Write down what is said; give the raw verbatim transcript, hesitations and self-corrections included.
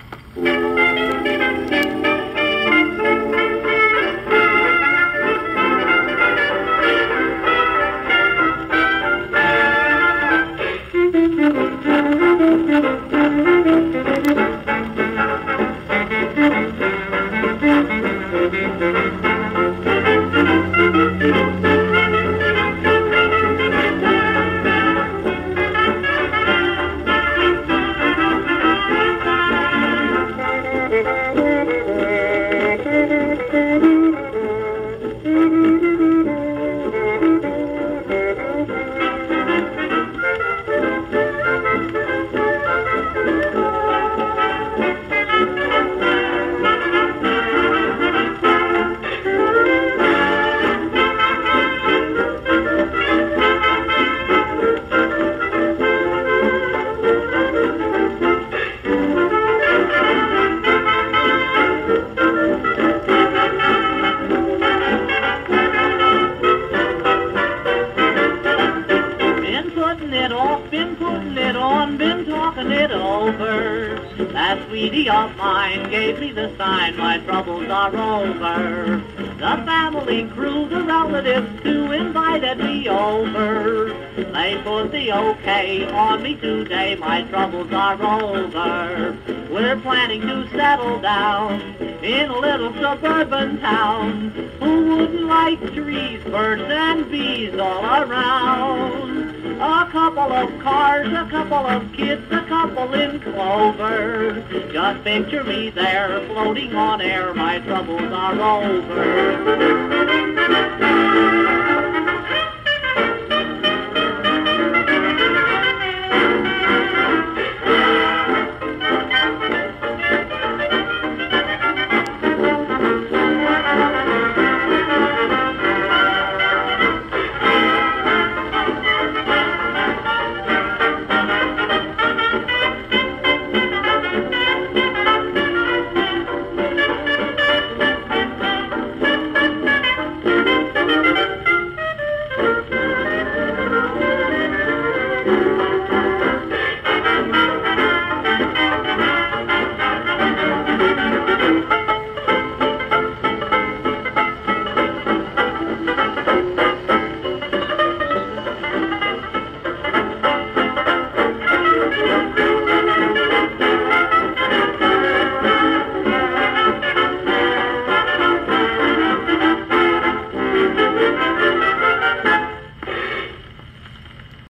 Been putting it on, been talking it over. That sweetie of mine gave me the sign, my troubles are over. The family crew, the relatives too, invited me over. They put the okay on me today, my troubles are over. We're planning to settle down in a little suburban town. Who wouldn't like trees, birds, and bees all around? A couple of cars, a couple of kids, a couple in clover. Just picture me there, floating on air, my troubles are over.